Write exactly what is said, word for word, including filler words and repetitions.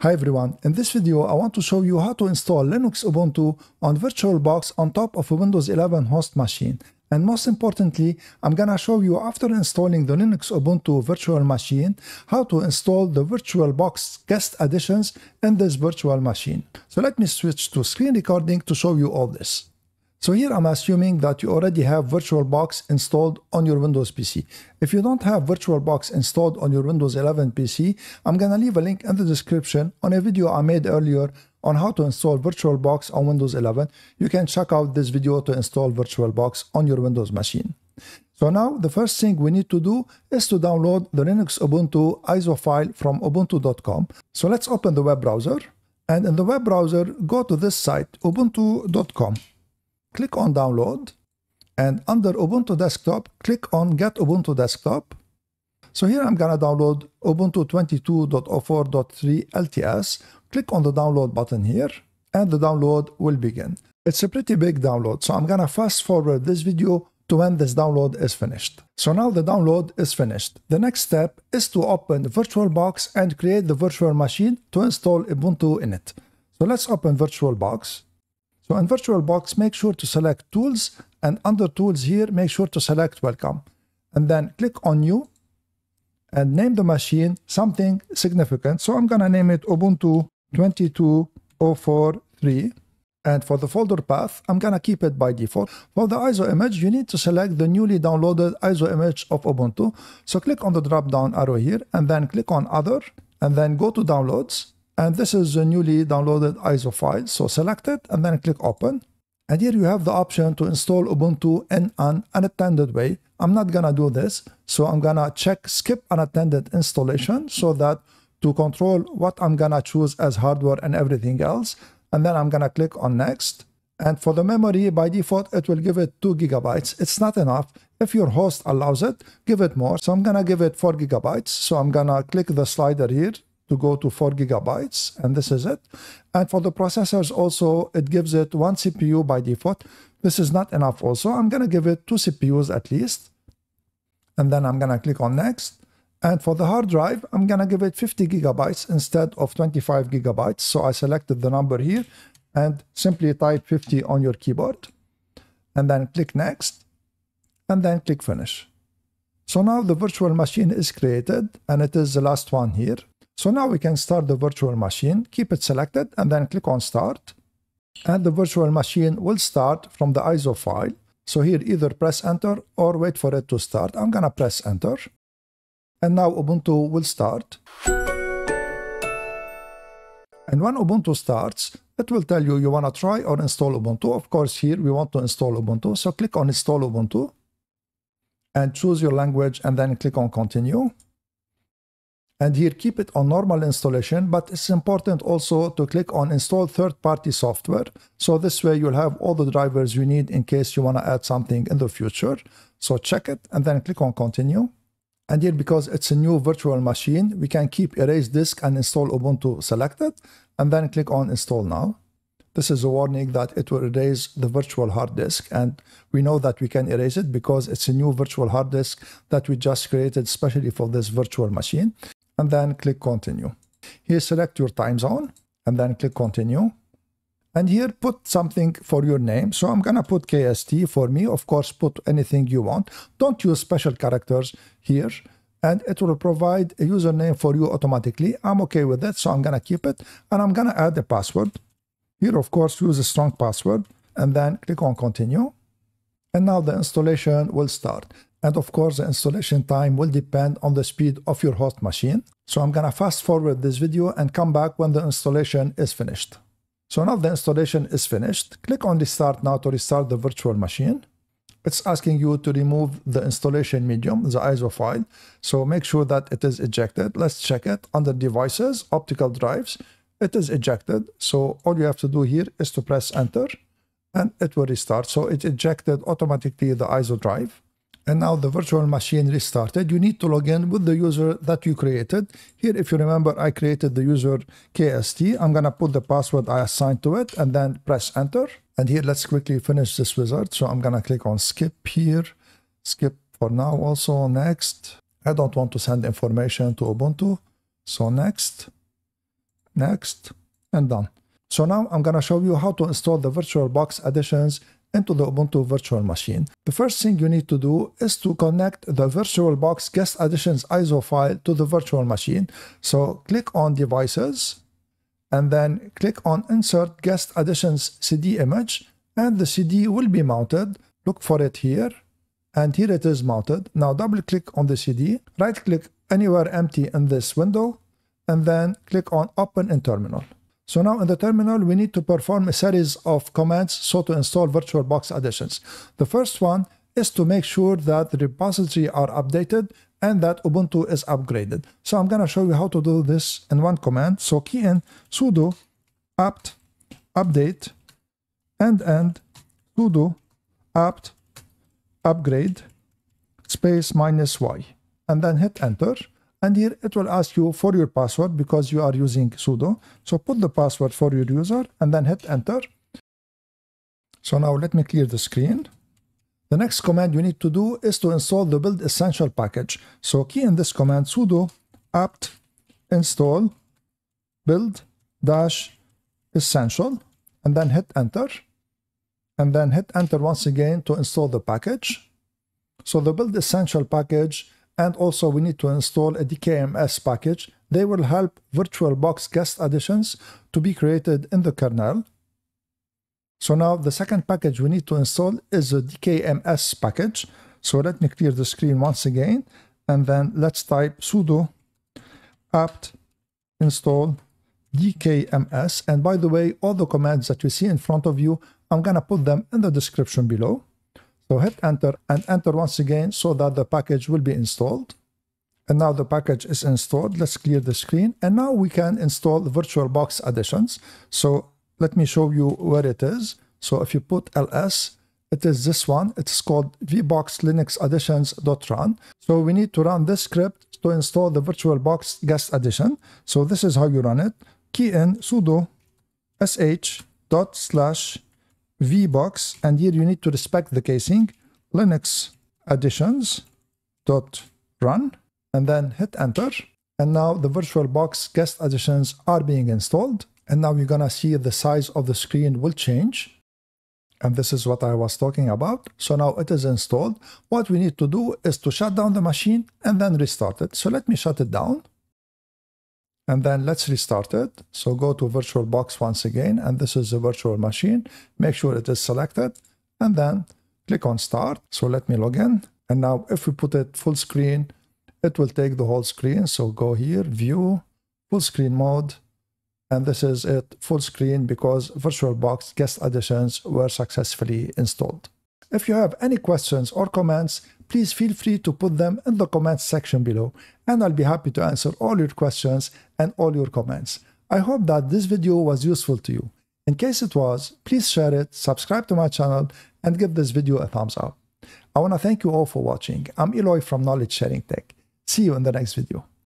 Hi everyone, in this video I want to show you how to install Linux Ubuntu on VirtualBox on top of a Windows eleven host machine. And most importantly, I'm gonna show you after installing the Linux Ubuntu virtual machine, how to install the VirtualBox guest additions in this virtual machine. So let me switch to screen recording to show you all this. So here I'm assuming that you already have VirtualBox installed on your Windows P C. If you don't have VirtualBox installed on your Windows eleven P C, I'm gonna leave a link in the description on a video I made earlier on how to install VirtualBox on Windows eleven. You can check out this video to install VirtualBox on your Windows machine. So now the first thing we need to do is to download the Linux Ubuntu I S O file from ubuntu dot com. So let's open the web browser, and in the web browser go to this site ubuntu dot com. Click on download, and under Ubuntu desktop click on get Ubuntu desktop. So here I'm gonna download Ubuntu twenty-two dot oh four dot three L T S. Click on the download button here and the download will begin. It's a pretty big download, so I'm gonna fast forward this video to when this download is finished. So now the download is finished. The next step is to open VirtualBox and create the virtual machine to install Ubuntu in it. So let's open VirtualBox. So in VirtualBox, make sure to select Tools, and under Tools here, make sure to select Welcome. And then click on New, and name the machine something significant. So I'm gonna name it Ubuntu twenty-two dot oh four dot three. And for the folder path, I'm gonna keep it by default. For the I S O image, you need to select the newly downloaded I S O image of Ubuntu. So click on the drop-down arrow here, and then click on Other, and then go to Downloads. And this is the newly downloaded I S O file. So select it and then click Open. And here you have the option to install Ubuntu in an unattended way. I'm not gonna do this. So I'm gonna check Skip Unattended Installation so that to control what I'm gonna choose as hardware and everything else. And then I'm gonna click on Next. And for the memory, by default, it will give it two gigabytes. It's not enough. If your host allows it, give it more. So I'm gonna give it four gigabytes. So I'm gonna click the slider here to go to four gigabytes, and this is it. And for the processors also, it gives it one C P U by default. This is not enough also. I'm gonna give it two C P Us at least. And then I'm gonna click on Next. And for the hard drive, I'm gonna give it fifty gigabytes instead of twenty-five gigabytes. So I selected the number here and simply type fifty on your keyboard. And then click Next, and then click Finish. So now the virtual machine is created, and it is the last one here. So now we can start the virtual machine. Keep it selected and then click on Start. And the virtual machine will start from the I S O file. So here either press Enter or wait for it to start. I'm gonna press Enter. And now Ubuntu will start. And when Ubuntu starts, it will tell you you wanna try or install Ubuntu. Of course, here we want to install Ubuntu. So click on Install Ubuntu and choose your language and then click on Continue. And here keep it on normal installation, but it's important also to click on Install Third-Party Software. So this way you'll have all the drivers you need in case you want to add something in the future. So check it and then click on Continue. And here, because it's a new virtual machine, we can keep Erase Disk and Install Ubuntu selected, and then click on Install Now. This is a warning that it will erase the virtual hard disk, and we know that we can erase it because it's a new virtual hard disk that we just created specially for this virtual machine. And then click Continue. Here select your time zone and then click Continue. And here put something for your name. So I'm gonna put K S T for me. Of course, put anything you want. Don't use special characters here. And it will provide a username for you automatically. I'm okay with it, so I'm gonna keep it. And I'm gonna add a password. Here, of course, use a strong password. And then click on Continue. And now the installation will start. And of course, the installation time will depend on the speed of your host machine. So I'm gonna fast forward this video and come back when the installation is finished. So now the installation is finished. Click on Restart now to restart the virtual machine. It's asking you to remove the installation medium, the I S O file. So make sure that it is ejected. Let's check it. Under Devices, Optical Drives, it is ejected. So all you have to do here is to press Enter and it will restart. So it ejected automatically the I S O drive. And now the virtual machine restarted. You need to log in with the user that you created. Here, if you remember, I created the user K S T. I'm gonna put the password I assigned to it and then press Enter. And here, let's quickly finish this wizard. So I'm gonna click on Skip here. Skip for now also, Next. I don't want to send information to Ubuntu. So Next. next, and done. So now I'm going to show you how to install the VirtualBox additions into the Ubuntu virtual machine. The first thing you need to do is to connect the VirtualBox guest additions I S O file to the virtual machine. So click on devices and then click on insert guest additions C D image, and the C D will be mounted. Look for it here, and here it is mounted. Now double click on the C D, right click anywhere empty in this window, and then click on open in terminal. So now in the terminal, we need to perform a series of commands so to install VirtualBox additions. The first one is to make sure that the repository are updated and that Ubuntu is upgraded. So I'm going to show you how to do this in one command. So key in sudo apt update and end sudo apt upgrade space minus y, and then hit enter. And here it will ask you for your password because you are using sudo. So put the password for your user and then hit enter. So now let me clear the screen. The next command you need to do is to install the build essential package. So key in this command sudo apt install build dash essential and then hit enter. And then hit enter once again to install the package. So the build essential package, and also we need to install a D K M S package. They will help VirtualBox guest additions to be created in the kernel. So now the second package we need to install is a D K M S package. So let me clear the screen once again, and then let's type sudo apt install D K M S. And by the way, all the commands that you see in front of you, I'm gonna put them in the description below. So hit enter and enter once again so that the package will be installed. And now the package is installed. Let's clear the screen. And now we can install the VirtualBox additions. So let me show you where it is. So if you put L S, it is this one. It's called V box Linux Additions dot run. So we need to run this script to install the VirtualBox guest addition. So this is how you run it. Key in sudo sh dot slash VBox, and here you need to respect the casing, Linux Additions dot run, and then hit enter. And now the VirtualBox guest additions are being installed. And now you're gonna see the size of the screen will change. And this is what I was talking about. So now it is installed. What we need to do is to shut down the machine and then restart it. So let me shut it down. And then let's restart it. So go to VirtualBox once again, and this is a virtual machine. Make sure it is selected, and then click on start. So let me log in. And now if we put it full screen, it will take the whole screen. So go here, view, full screen mode. And this is it, full screen, because VirtualBox guest additions were successfully installed. If you have any questions or comments, please feel free to put them in the comments section below, and I'll be happy to answer all your questions and all your comments. I hope that this video was useful to you. In case it was, please share it, subscribe to my channel, and give this video a thumbs up. I want to thank you all for watching. I'm Eloy from Knowledge Sharing Tech. See you in the next video.